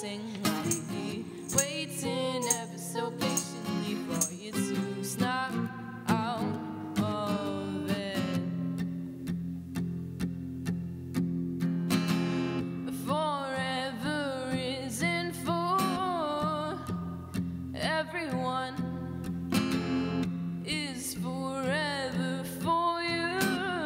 sing. I'll be waiting ever so patiently for you to snap out of it. Forever isn't for everyone, is forever for you.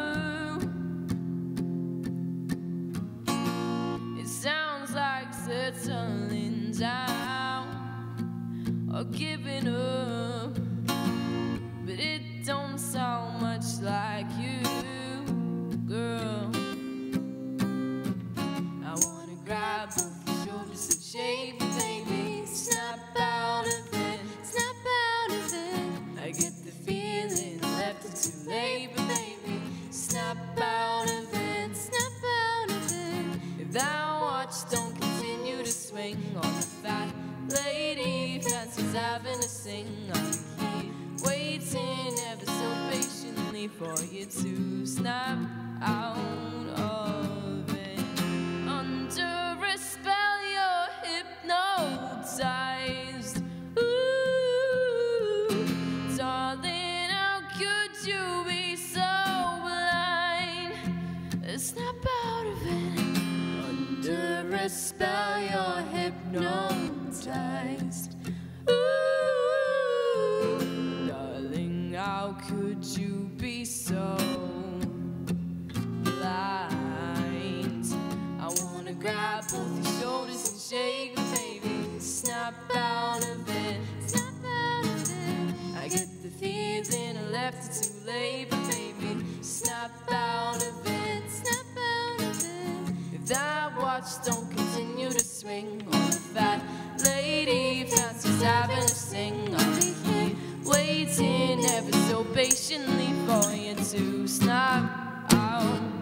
It sounds like settling down or giving up, but it don't sound much like you, girl. I wanna grab both your shoulders and shake you, baby. Snap out of it, snap out of it. I get the feeling left it too late, but baby, snap out of it, snap out of it. If that watch don't continue to swing on the fat lady fancies having a sing, I'll keep waiting ever so patiently for you to snap out of it. Under a spell, you're hypnotized. Ooh, darling, how could you be so blind? Snap out of it. Under a spell, you're hypnotized. Ooh, darling, how could you be so blind? I wanna grab both your shoulders and shake you, baby. Snap out of it, snap out of it. I get the feeling I left it too late, but baby, snap out of it, snap out of it. If that watch don't continue to swing on the fat lady fancies having a sing, I'll be here waiting ever so patiently for you to snap out.